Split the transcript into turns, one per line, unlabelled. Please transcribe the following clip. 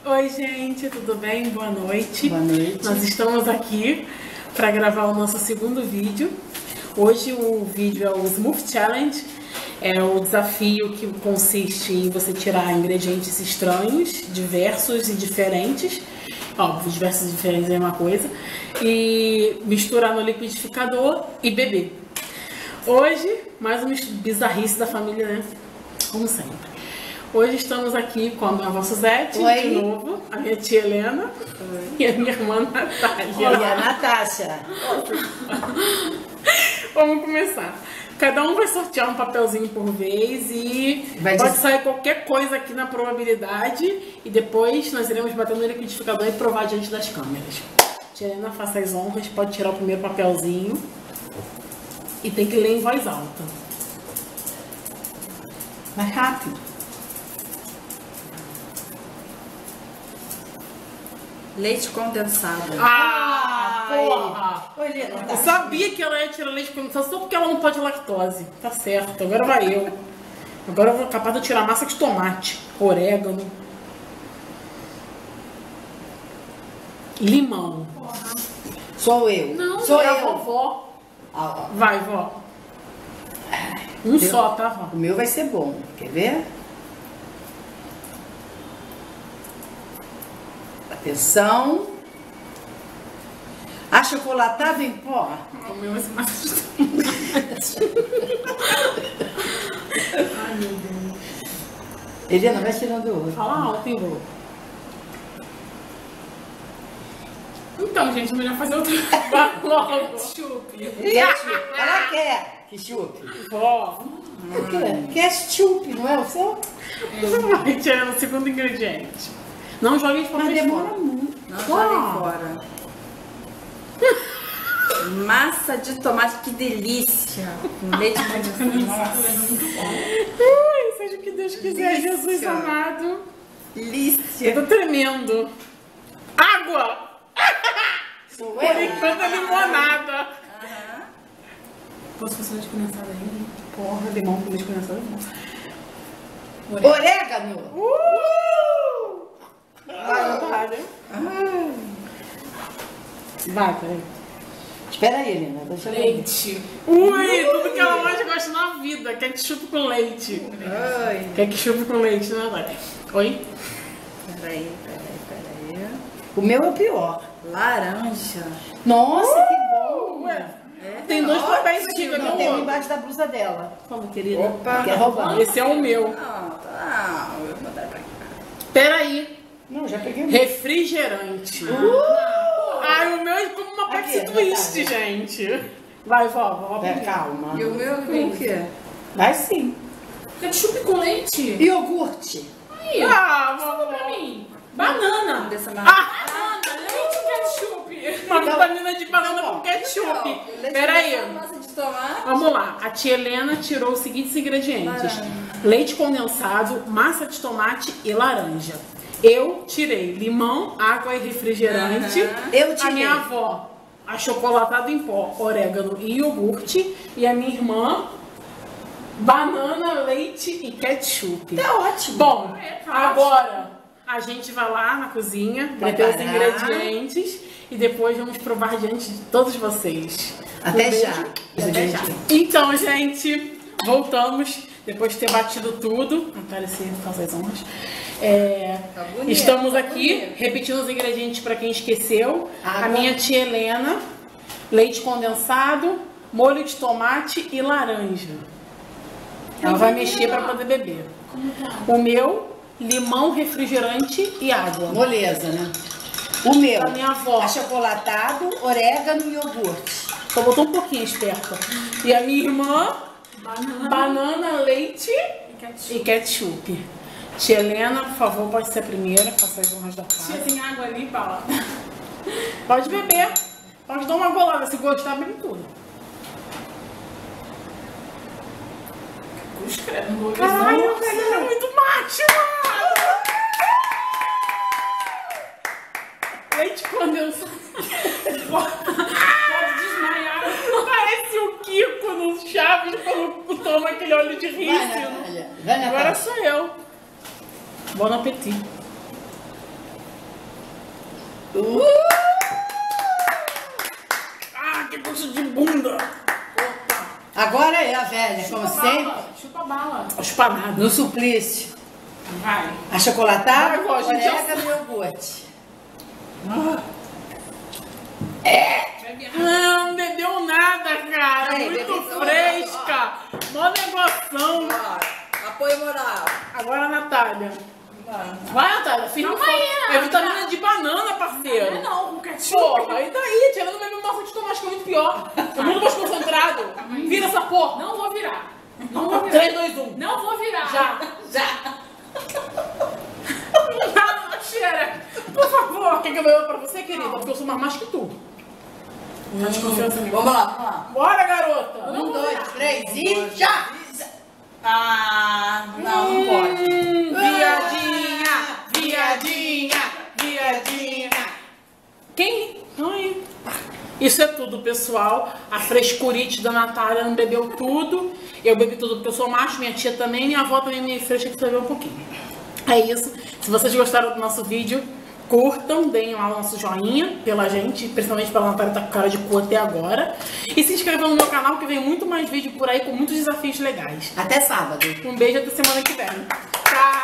Oi, gente, tudo bem? Boa noite.
Boa noite.
Nós estamos aqui para gravar o nosso segundo vídeo. Hoje o vídeo é o Smooth Challenge. É o desafio que consiste em você tirar ingredientes estranhos, diversos e diferentes. Óbvio, diversos e diferentes é uma coisa. E misturar no liquidificador e beber. Hoje, mais uma bizarrice da família, né? Como sempre. Hoje estamos aqui com a minha avó Suzete, de novo, a minha tia Helena. Oi. E a minha irmã Natália.
Oi, a Natasha.
Vamos começar. Cada um vai sortear um papelzinho por vez e pode sair qualquer coisa aqui na probabilidade. E depois nós iremos bater no liquidificador e provar diante das câmeras. Tia Helena, faça as honras, pode tirar o primeiro papelzinho. E tem que ler em voz alta. Mais rápido.
Leite condensado.
Porra! Eu sabia que ela ia tirar leite condensado só porque ela não pode lactose. Tá certo, agora vai eu. Agora eu vou capaz de tirar massa de tomate, orégano, limão.
Porra. Sou eu.
Não,
sou
é
eu.
a vovó. Vai, vó. Só, tá, vó?
O meu vai ser bom. Quer ver? Atenção. Achocolatado em pó.
O meu vai ser mais de tomate. Ai, meu Deus.
Helena, vai tirando o outro.
Fala alto, hein, vô. Então, gente, melhor fazer outro. Logo. Chupe.
Ela quer que chupe.
Vó.
Ketchup, não é o seu?
Vai tirando o segundo ingrediente. Não jogue de papel.
Mas demora muito.
Não jogue fora. Massa de tomate, que delícia. Com leite condensado.
Seja o que Deus quiser, delícia. Jesus amado.
Delícia.
Eu tô tremendo. Água!
Sou
por enquanto é limonada.
Posso fazer leite condensado aí?
Porra, limão com leite condensado é bom.
Orégano!
Vai, Natália. Vai, peraí.
Espera aí, Helena. Deixa eu ver.
Leite. Ui, tudo que ela mais gosta na vida. Ketchup com leite. Ketchup com leite, né, Natália? Oi?
Peraí.
O meu é o pior.
Laranja.
Nossa, que bom.
Ué, tem dois papéis aqui.
Não, tem um embaixo da blusa dela.
Como, querida?
Opa.
Quer roubar?
Esse é o meu.
Não, eu vou mandar pra cá.
Peraí.
Não, já peguei o meu.
Refrigerante. Ai, o meu é como uma Pepsi Twist, gente. Vai, vó.
Calma.
E o meu com o quê?
Vai sim.
Ketchup com leite?
Iogurte.
Aí,
vó.
pra mim. Banana.
Banana,
leite e ketchup.
Uma vitamina de banana com ketchup. Peraí.
Massa de tomate.
Vamos lá. A tia Helena tirou os seguintes ingredientes. Leite condensado, massa de tomate e laranja. Eu tirei limão, água e refrigerante.
Eu tirei.
A minha avó, achocolatado em pó, orégano e iogurte. E a minha irmã, banana, leite e ketchup.
Tá ótimo.
Bom, agora a gente vai lá na cozinha, meter os ingredientes e depois vamos provar diante de todos vocês.
Até já.
Até já. Então, gente, voltamos depois de ter batido tudo. Natália, se faça as honras. Estamos aqui repetindo os ingredientes para quem esqueceu. A minha tia Helena, leite condensado, molho de tomate e laranja. Ela vai mexer para poder beber. O meu, limão, refrigerante e água.
Moleza, né? O meu,
A minha avó,
achocolatado, orégano e iogurte.
só botou um pouquinho esperta. E a minha irmã, banana, leite e ketchup. Tia Helena, por favor, pode ser a primeira, faça as honras da casa.
Tia, tem água ali, Paula?
Pode beber. Pode dar uma golada, se gostar, bebe tudo. Caralho, velho, é muito macho, mano! Leite condensado. Pode desmaiar. Parece o Kiko no Chaves quando toma aquele óleo de rícino.
Vai,
Agora sou eu. Bom apetite. Ah, que gosto de bunda!
Agora é a velha, como sempre.
Chupa bala.
Espanado.
No suplício.
Vai.
Achocolatado,
Vai, vó, gente,
orégano e iogurte.
Bebe água.
Não bebeu nada, cara.
Aí,
Muito
bebeu,
fresca. Mó negoção.
Apoio moral.
Agora a Natália. Vai, Natália. Firme
Calma aí,
forte. É
Natália.
vitamina de banana, parceiro.
Não, com ketchup.
Porra, aí daí, tirando beber massa de tomate que é muito pior. É muito mais concentrado. Vira essa porra.
Não vou virar. Não vou virar.
3, 2, 1.
Não vou virar.
Já.
Não, cheira.
Por favor. Quer que eu beber pra você, querida? Porque eu sou mais que tu. Tá de confiança em mim.
Vamos lá.
Bora, garota.
1, 2, 3 e já!
Não pode.
Viadinha. Quem? Ai. Isso é tudo, pessoal. A frescurite da Natália não bebeu tudo. Eu bebi tudo porque eu sou macho, minha tia também, minha avó também me fresca que bebeu um pouquinho. É isso. Se vocês gostaram do nosso vídeo, curtam, deem lá o nosso joinha pela gente, principalmente pela Natália tá com cara de cu até agora. E se inscrevam no meu canal que vem muito mais vídeo por aí com muitos desafios legais.
Até sábado.
Um beijo até semana que vem. Tchau!